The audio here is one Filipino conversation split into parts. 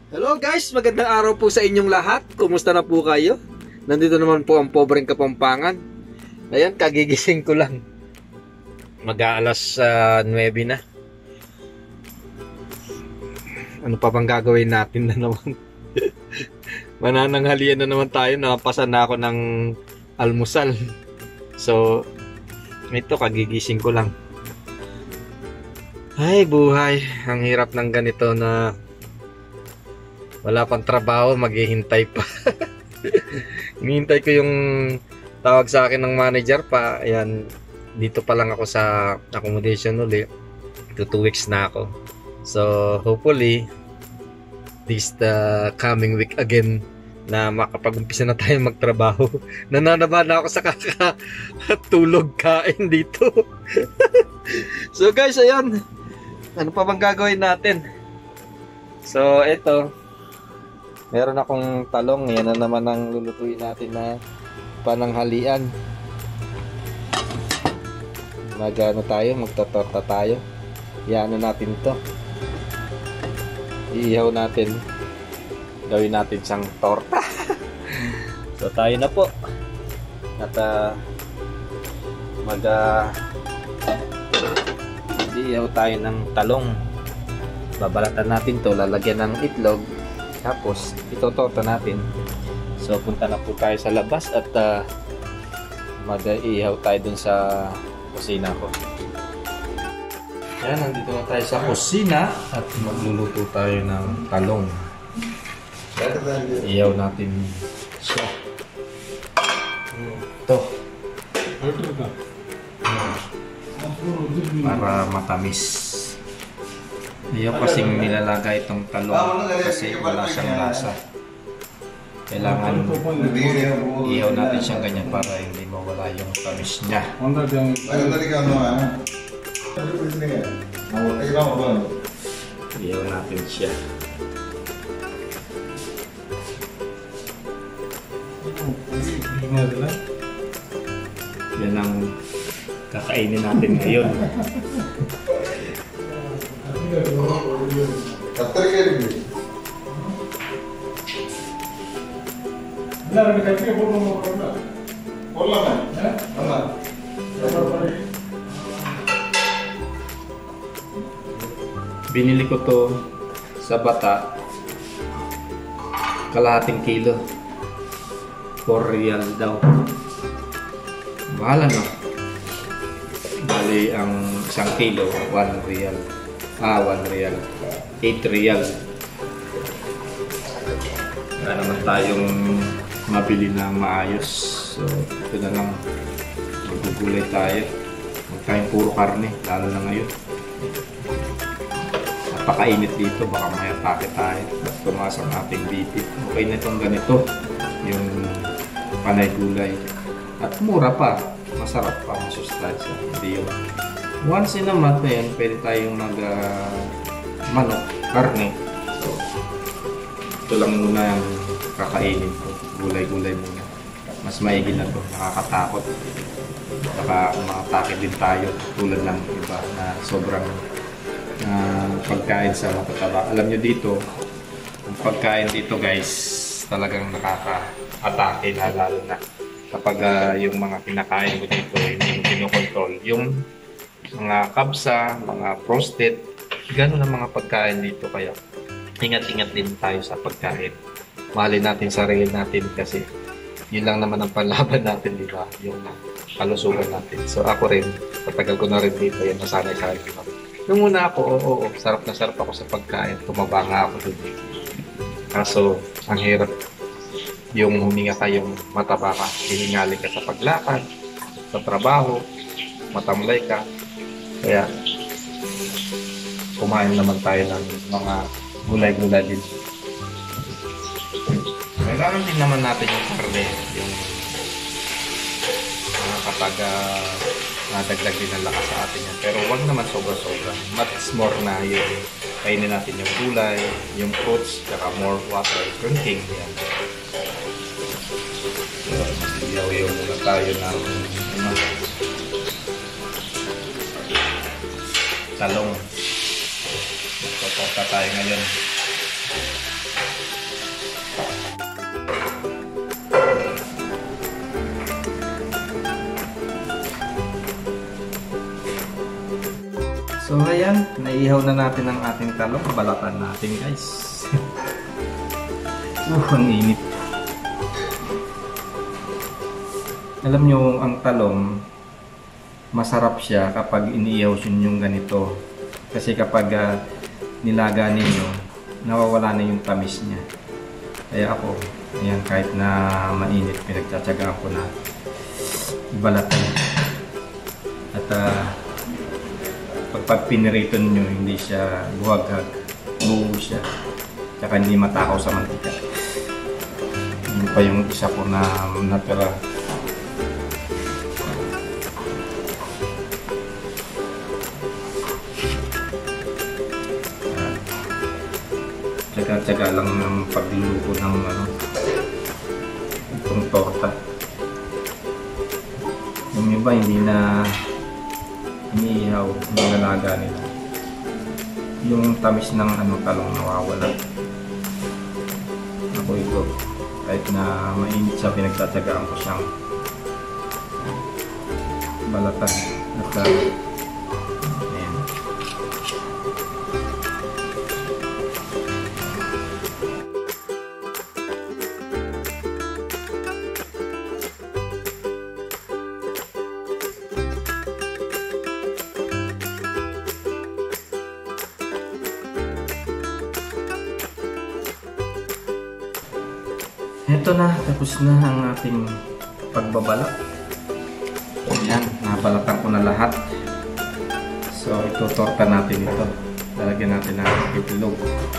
Hello guys, magandang araw po sa inyong lahat. Kumusta na po kayo? Nandito naman po ang pobreng Kapampangan. Ayan, kagigising ko lang. Mag-aalas 9 na. Ano pa bang gagawin natin na naman? Manananghalian na naman tayo. Nakapasan na ako ng almusal. So, ito kagigising ko lang. Ay, buhay. Ang hirap ng ganito na wala pang trabaho, maghihintay pa. Hinihintay ko yung tawag sa akin ng manager pa. Ayan, dito pa lang ako sa accommodation ulit. 2 weeks na ako. So, hopefully, this the coming week again na makapag-umpisa na tayo magtrabaho. Nananaba na ako sa kakatulog kain dito. So guys, ayan. Ano pa bang gagawin natin? So, ito. Meron akong talong. Yan na naman ang lulutuin natin na pananghalian. Magano tayo, magtotorta tayo. Iano natin to. Iihaw natin. Gawin natin siyang torta. So tayo na po. At iihaw tayo ng talong. Babalatan natin to, lalagyan ng itlog. Tapos itotorta natin. So punta na po tayo sa labas at mag-iihaw tayo dun sa kusina ko. Yan, nandito na tayo sa kusina at magluluto tayo ng talong. Ihaw natin siya. Ito. Para matamis. Ayaw kasing nilalagay itong talong kasi wala siyang lasa. Kailangan ihaw natin siyang ganyan para hindi mawala yung tamis niya. Ihaw natin siya. Yan ang kakainin natin ngayon. Binili ko to sa bata, kalahating kilo, 4 real daw. Mahal no? Bali ang isang kilo 1 real. 1 real. 8 real. Wala naman tayong mabili na maayos. So, ito na lang. Magugulay tayo. Huwag tayong puro karne, lalo na ngayon. Napakainit dito, baka may atake tayo. At tumaas ang ating BP. Okay na itong ganito. Yung panay gulay. At mura pa. Masarap pa, masustansya. Hindi yung once in a month na yan, pwede tayong manok, karne. So, ito lang muna yung kakainin ko. Gulay-gulay muna. Mas maigi na to, nakakatakot. Baka makatake din tayo tulad ng iba na sobrang pagkain sa matataba. Alam nyo dito, yung pagkain dito guys, talagang nakaka-atake na lalo na kapag yung mga kinakain mo dito hindi mo kinokontrol. Yung mga kabsa, mga frosted, gano'n ang mga pagkain dito. Kaya ingat-ingat din tayo sa pagkain. Mahalin natin sarili natin kasi yun lang naman ang panlaban natin, di ba? Yung kalusugan natin. So ako rin, patagal ko na rin dito, yan nasanay sa akin. Nung una ako, oo, sarap na sarap ako sa pagkain. Tumaba nga ako dun. Kaso, ang hirap yung huminga ka, yung mataba ka, hiningali ka sa paglakad, sa trabaho, matamlay ka. Kaya, kumain naman tayo ng mga gulay-gulay din. Kailangan din naman natin yung karne, yung kapag nadagdag din ang lakas sa atin yan. Pero wag naman sobra-sobra. Much more na yung kainin natin yung gulay, yung fruits, saka more water drinking. Yan. So, iyaw-iyaw muna tayo ng talong. Magtotorta tayo ngayon. ayan, naiihaw na natin ang ating talong. Balatan natin guys. Ang init. Alam nyo, ang talong, masarap siya kapag iniihaw yung ganito. Kasi kapag nilaga ninyo, nawawala na yung tamis niya. Kaya ako, ayan, kahit na mainit, pinagtsatsagaan ko na ibalatan. At pag piniriton nyo, hindi siya buhaghag, buo siya, tsaka hindi matakaw sa mantika. Yun pa yung isa ko na natira. Tsaga-tsaga lang ng pagluluto ng itong torta. Yung iba hindi na iniihaw, nilalaga nila. Yung tamis ng talong nawawala. Ako ito, kahit na mainit siya, pinagtatsagaan ko siyang balatan. At ayan. Ito na, tapos na ang ating pagbabalak. Ayan, nabalatan ko na lahat. So, ito torta natin ito. Lalagyan natin ng itlog.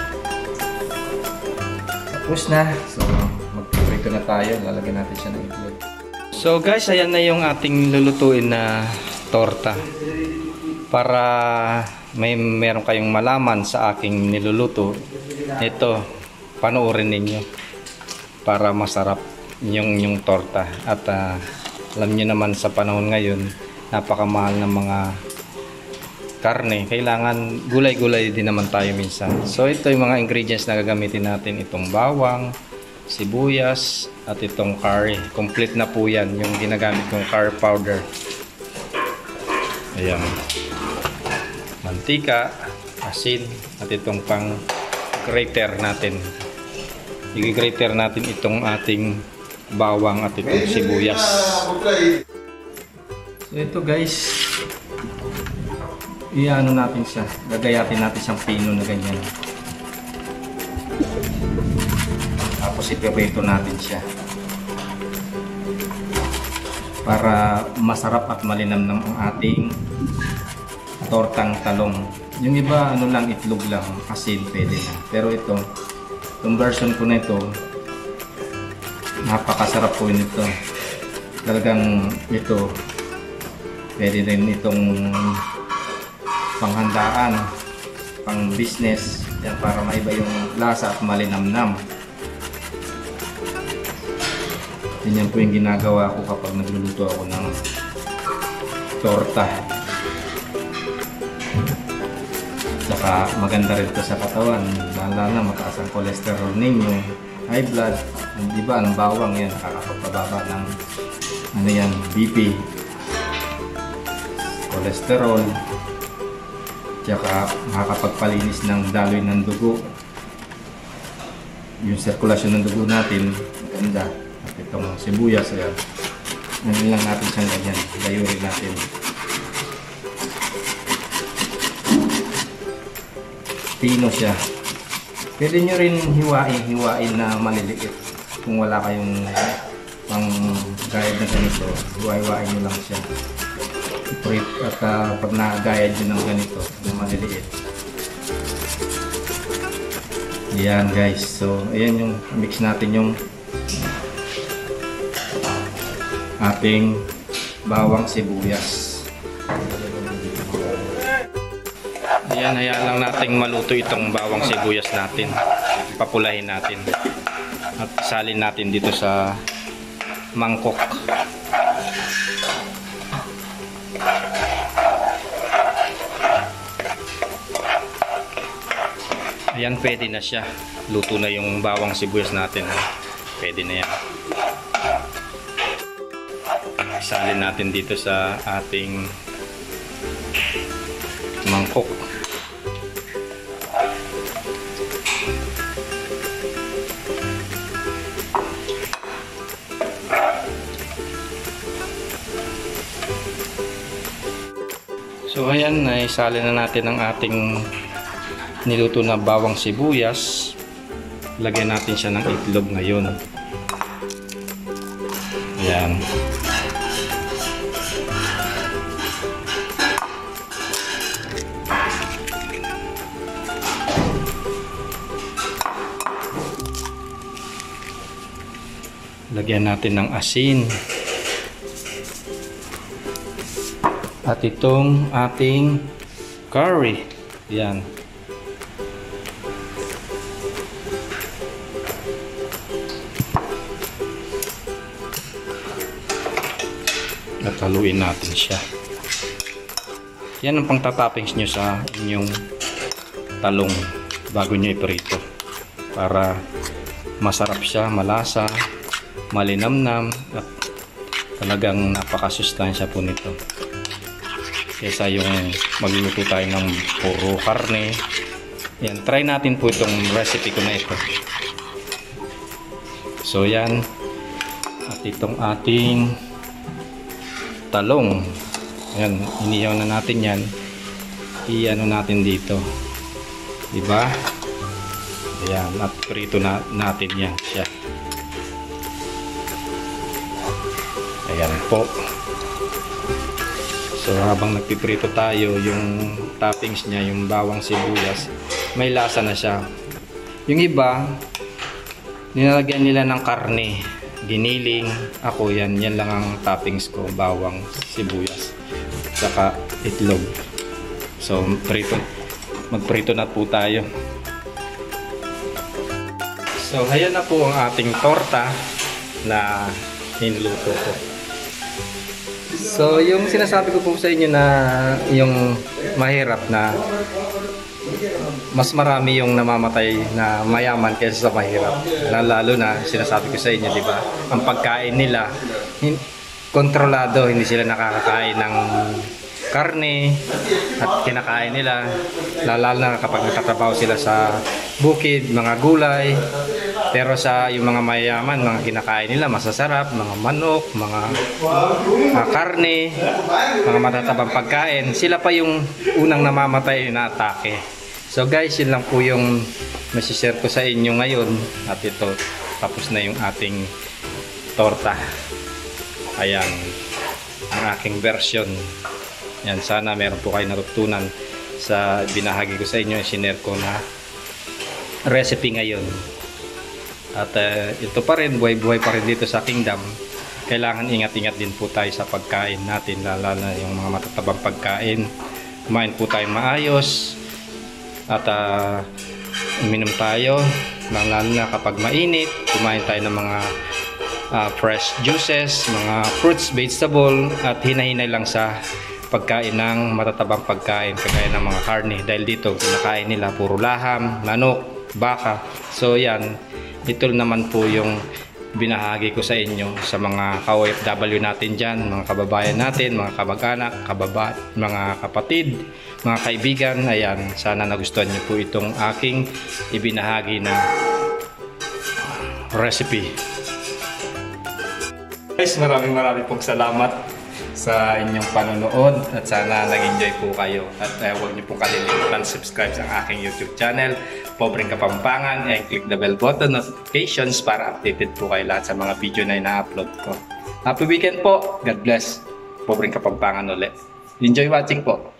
Tapos na. So, magpiprito na tayo. Lalagyan natin siya ng itlog. So guys, ayan na yung ating lulutuin na torta. Para meron kayong malaman sa aking niluluto, ito, panoorin ninyo. Para masarap yung torta. At alam niyo naman sa panahon ngayon, napakamahal ng mga karne. Kailangan gulay-gulay din naman tayo minsan. So ito yung mga ingredients na gagamitin natin. Itong bawang, sibuyas, at itong curry. Complete na po yan yung ginagamit kong curry powder. Ayan. Mantika, asin, at itong pang grater natin. I-grater natin itong ating bawang at itong sibuyas. So ito guys, i-ano natin siya, gagayatin natin siyang pino na ganyan. Tapos ipiprito natin siya para masarap at malinamnam ang ating tortang talong. Yung iba ano lang, itlog lang, asin, pwede na. Pero itong version ko na ito, napakasarap po nito. Talagang ito, pwede rin itong panghandaan, pang business, yan, para maiba yung lasa at malinamnam. Yan po yung ginagawa ko kapag nagluluto ako ng torta. Saka maganda rin ito sa katawan, lalo na mataas ang cholesterol ninyo, high blood, di ba ang bawang yan, nakakapagpababa ng BP, cholesterol, tsaka makakapagpalinis ng daloy ng dugo, yung sirkulasyon ng dugo natin, maganda. At itong sibuyas, ganyan lang natin siyang ganyan, layurin natin. Pino siya. Pwede nyo rin hiwain na maliliit. Kung wala kayong pang gayad na ganito, hiwain nyo lang siya. At pag nagayad nyo ng ganito, na maliliit. Yan guys. So, ayan yung mix natin yung ating bawang sibuyas. Ayan, hayaan lang nating maluto itong bawang sibuyas natin. Papulahin natin. At salin natin dito sa mangkok. Ayan, pwede na siya. Luto na yung bawang sibuyas natin. Pwede na yan. Salin natin dito sa ating mangkok. So ayan, naisali na natin ang ating niluto na bawang sibuyas. Lagyan natin siya ng itlog ngayon. Ayan. Lagyan natin ng asin. At itong ating curry. Yan. At haluin natin siya. Yan ang pangtatoppings nyo sa inyong talong bago nyo iprito. Para masarap siya, malasa, malinamnam, at talagang napakasustansya po nito. Kesa yung magluluto tayo ng puro karne. Yan, try natin po itong recipe ko na ito. So yan. At itong ating talong. Yan, inihaw na natin yan. I-ano natin dito. Diba? Ayan, at prito na natin yan siya. Ayan po. So habang nagpiprito tayo, yung toppings niya, yung bawang sibuyas, may lasa na siya. Yung iba, nilalagyan nila ng karne, giniling. Ako yan lang ang toppings ko, bawang sibuyas, saka itlog. So magprito na po tayo. So ayan na po ang ating torta na niluto ko. So, yung sinasabi ko po sa inyo na yung mahirap na mas marami yung namamatay na mayaman kaysa sa mahirap. Lalo na sinasabi ko sa inyo, di ba? Ang pagkain nila kontrolado, hindi sila nakakakain ng karne at kinakain nila. Lalo na kapag nagtatrabaho sila sa bukid, mga gulay. Pero sa yung mga mayaman, mga kinakain nila masasarap, mga manok, mga karne, mga matatabang pagkain. Sila pa yung unang namamatay na atake. So guys, yun lang po yung masishare ko sa inyo ngayon. At ito, tapos na yung ating torta. Ayan, ang aking version. Yan, sana meron po kayo natutunan sa binahagi ko sa inyo, sinare ko na recipe ngayon. At ito pa rin, buhay-buhay pa rin dito sa Kingdom. Kailangan ingat-ingat din po tayo sa pagkain natin, lalo na yung mga matatabang pagkain. Kumain po tayo maayos at uminom tayo, lalo na kapag mainit. Kumain tayo ng mga fresh juices, mga fruits, vegetable, at hinahinay lang sa pagkain ng matatabang pagkain kagaya ng mga karne. Dahil dito, kinakain nila puro laham, manok, baka. So yan. Ito naman po yung binahagi ko sa inyo sa mga ka-OFW natin dyan, mga kababayan natin, mga kamag-anak, mga kapatid, mga kaibigan. Ayan, sana nagustuhan niyo po itong aking ibinahagi na recipe. Guys, maraming pong salamat sa inyong panonood at sana nag-enjoy po kayo. At huwag niyo pong kalilimutan subscribe sa aking YouTube channel, Pobreng Kapampangan, and click the bell button notifications para updated po kayo lahat sa mga video na ina-upload ko. Happy weekend po! God bless! Pobreng Kapampangan ulit. Enjoy watching po!